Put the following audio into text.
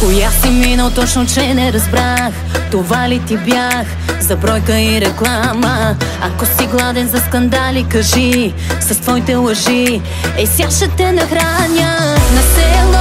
Коя си минал точно, че не разбрах? Това ли ти бях? За бройка и реклама. Ако си гладен за скандали, кажи с твоите лъжи. Ей, сега ще те нахраня на село.